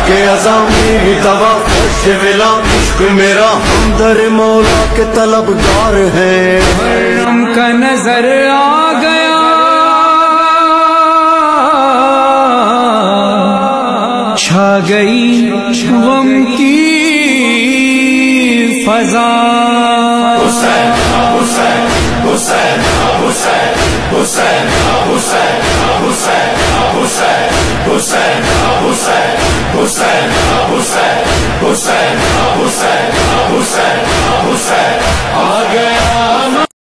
के अज़ामी दवा शिविला इश्क मेरा हमदर मौला के तलबगार है। मुहर्रम का नजर आ गया, छा गई गम की फजा। हुसैन हुसैन हुसैन हुसैन हुसैन हुसैन हुसैन हुसैन हुसैन हुसैन हुसैन हुसैन हुसैन हुसैन हुसैन हुसैन आ गया।